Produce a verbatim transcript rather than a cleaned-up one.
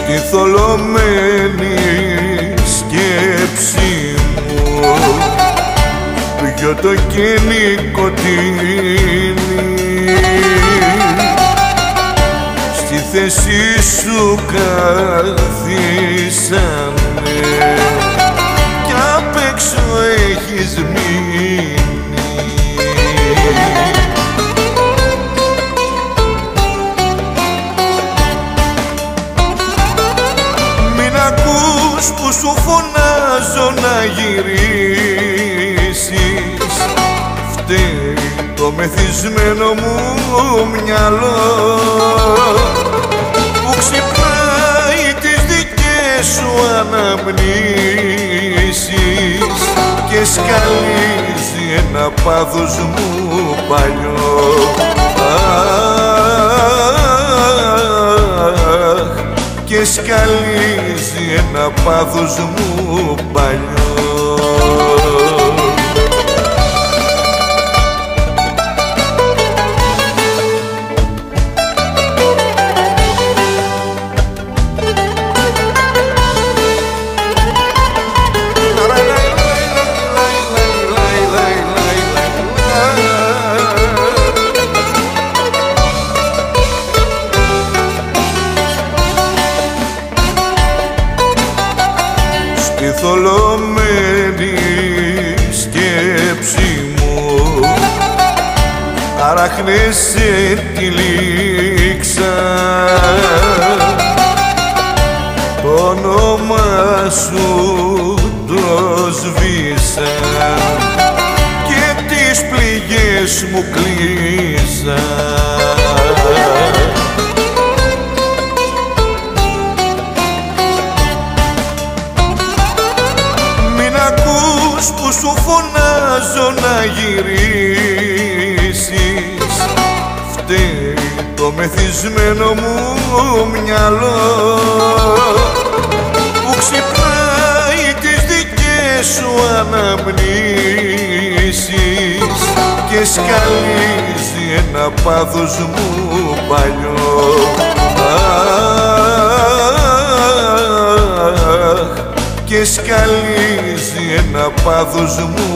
στη θολωμένη σκέψη μου πιωτό και νικοτίνη, στη θέση σου καθίσανε κι απ' έξω έχεις μείνει. Μην ακούς που σου φωνάζω να γυρίσεις, φταίει το μεθυσμένο μου μυαλό που ξυπνάει τις δικές σου αναμνήσεις και σκαλίζει ένα πάθος μου παλιό. Αχ, και σκαλίζει ένα πάθος μου παλιό. Στη θολωμένη σκέψη μου αράχνεσαι τη λήξα, το όνομα σου το σβήσα και τις πληγές μου κλείσα. Που σου φωνάζω να γυρίσεις, φταίει το μεθυσμένο μου μυαλό που ξυπνάει τις δικές σου αναμνήσεις και σκαλίζει ένα πάθος μου παλιό. Αχ, και σκαλίζει ένα πάθος μου